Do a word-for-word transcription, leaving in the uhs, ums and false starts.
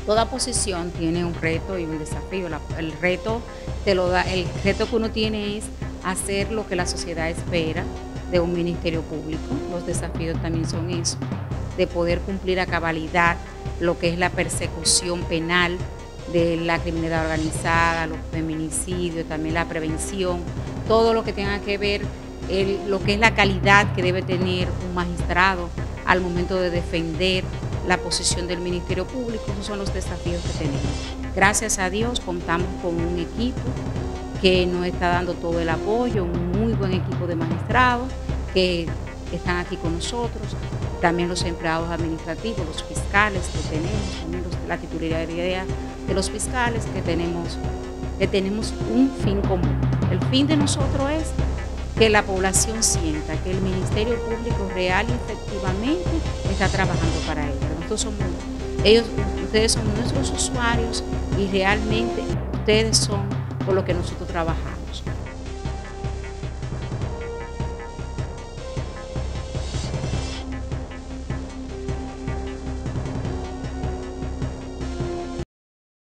Toda posición tiene un reto y un desafío. La- el reto te lo da, el reto que uno tiene es hacer lo que la sociedad espera de un ministerio público. Los desafíos también son eso, de poder cumplir a cabalidad lo que es la persecución penal de la criminalidad organizada, los feminicidios, también la prevención, todo lo que tenga que ver el- lo que es la calidad que debe tener un magistrado al momento de defender la posición del Ministerio Público. Esos son los desafíos que tenemos. Gracias a Dios contamos con un equipo que nos está dando todo el apoyo, un muy buen equipo de magistrados que están aquí con nosotros, también los empleados administrativos, los fiscales que tenemos, también los, la titularidad de los fiscales que tenemos, que tenemos un fin común. El fin de nosotros es que la población sienta que el Ministerio Público real y efectivamente está trabajando para ellos. Nosotros somos, ellos, ustedes son nuestros usuarios y realmente ustedes son por lo que nosotros trabajamos.